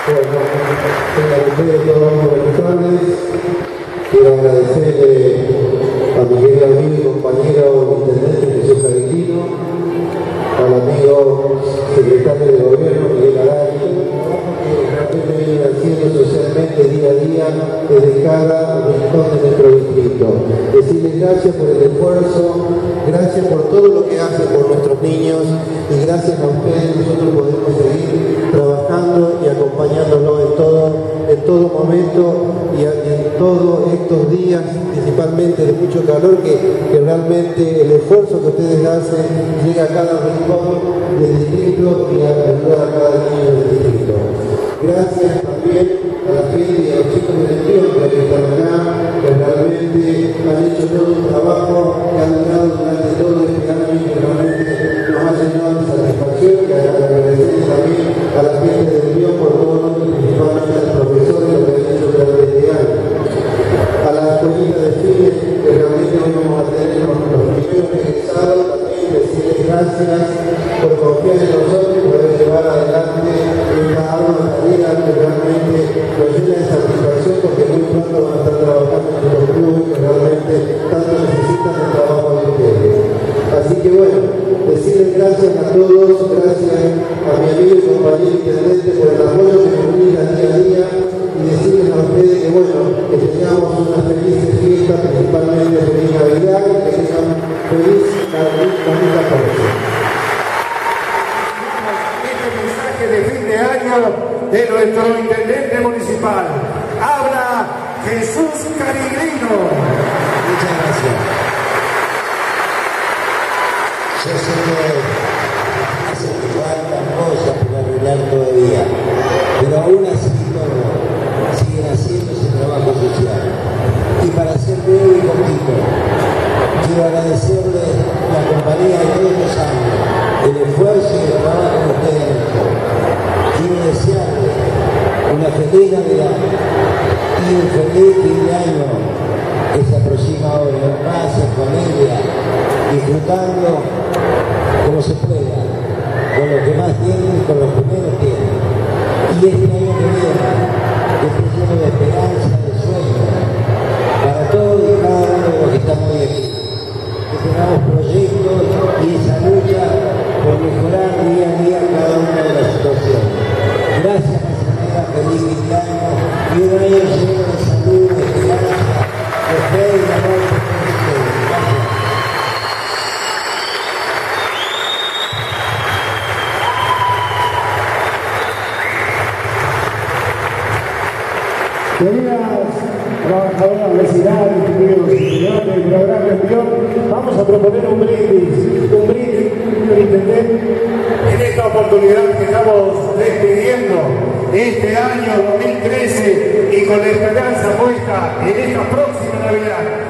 Bueno, ustedes todos buenas tardes. Quiero agradecerle a mi querido amigo y compañero intendente Jesús Cavitino, al amigo secretario de gobierno Miguel Arari, que me viene haciendo socialmente día a día desde cada rincón de nuestro distrito. Decirles gracias por el esfuerzo, gracias por todo lo que hacen por nuestros niños y gracias a ustedes nosotros podemos seguir trabajando y acompañándolos en todo momento y en todos estos días, principalmente de mucho calor, que realmente el esfuerzo que ustedes hacen llega a cada rincón del distrito y a ayudar a cada niño del distrito. Gracias también a la gente y a los chicos del tiempo que están acá, que realmente han hecho todo un trabajo que han dado durante todo este año y que realmente nos ha llenado de satisfacción, y agradecer también a la gente del Río por todo, y principalmente a los profesores que han hecho durante este año. A la escuelita de cine, que realmente hoy vamos a tener los primeros egresados, también decirles gracias por confiar en nosotros y poder llevar adelante esta ardua tarea que realmente nos llena de satisfacción, porque muy pronto van a estar trabajando en los clubes que realmente tanto necesitan el trabajo de ustedes. Así que bueno, decirles gracias a todos, gracias a mi amigo y compañero intendente por el apoyo que nos brinda día a día, y decirles a ustedes que bueno, que tengamos unas felices fiestas, principalmente feliz Navidad, y que tengan feliz 2014. Este mensaje de fin de año de nuestro intendente municipal. Habla Jesús Carigrino. Muchas gracias. Yo sé que hace falta cosas por arreglar todavía, pero aún así todo siguen haciendo ese trabajo social. Y para ser breve y poquito, quiero agradecerle la compañía de todos los años, el esfuerzo y el trabajo que ustedes han hecho. Quiero desearles una feliz Navidad y un feliz fin de año que se aproxima ahora, en paz, en familia, disfrutando como se pueda, con los que más tienen y con los que menos tienen. Y este año que viene, que esté lleno de esperanza, de sueños, para todos y cada uno de los que estamos hoy aquí. Que tengamos proyectos y esa lucha por mejorar día a día cada una de las situaciones. Gracias, señora, feliz fin de año y un año lleno de salud, de esperanza, de fe y de amor por todos ustedes. Gracias. Queridas trabajadoras vecinales, queridos estudiantes del programa Embrión, vamos a proponer un brindis, señor intendente, en esta oportunidad que estamos despidiendo este año 2013 y con la esperanza puesta en esta próxima Navidad.